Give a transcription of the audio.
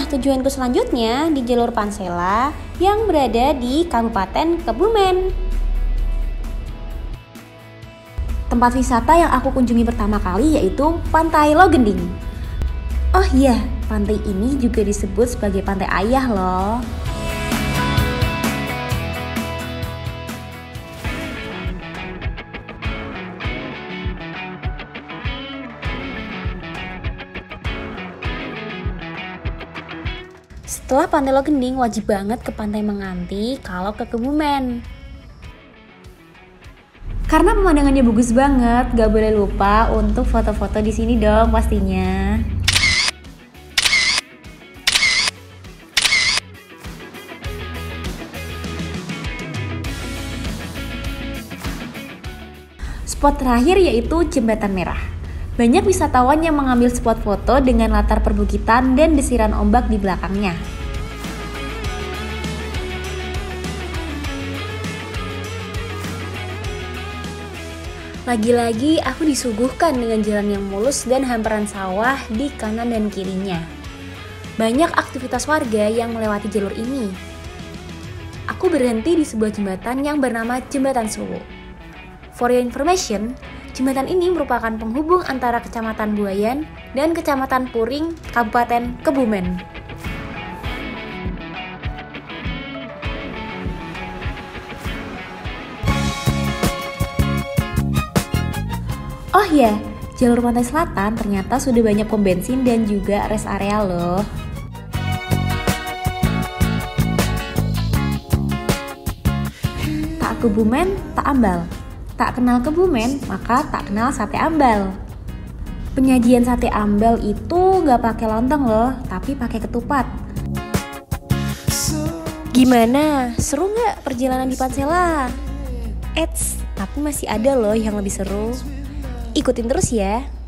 tujuanku selanjutnya di jalur Pansela yang berada di Kabupaten Kebumen. Tempat wisata yang aku kunjungi pertama kali yaitu Pantai Logending. Oh iya, pantai ini juga disebut sebagai Pantai Ayah loh. Setelah Pantai Logending, wajib banget ke Pantai Menganti kalau ke Kebumen. Karena pemandangannya bagus banget, gak boleh lupa untuk foto-foto di sini dong pastinya. Spot terakhir yaitu Jembatan Merah. Banyak wisatawan yang mengambil spot foto dengan latar perbukitan dan desiran ombak di belakangnya. Lagi-lagi aku disuguhkan dengan jalan yang mulus dan hamparan sawah di kanan dan kirinya. Banyak aktivitas warga yang melewati jalur ini. Aku berhenti di sebuah jembatan yang bernama Jembatan Suwu. For your information, jembatan ini merupakan penghubung antara Kecamatan Buayan dan Kecamatan Puring, Kabupaten Kebumen. Oh ya, jalur pantai selatan ternyata sudah banyak pom bensin dan juga rest area loh. Tak Kebumen, tak ambal. Tak kenal Kebumen, maka tak kenal sate ambal. Penyajian sate ambal itu gak pakai lontong loh, tapi pakai ketupat. Gimana? Seru gak perjalanan di Pansela? Eits, tapi masih ada loh yang lebih seru. Ikutin terus ya.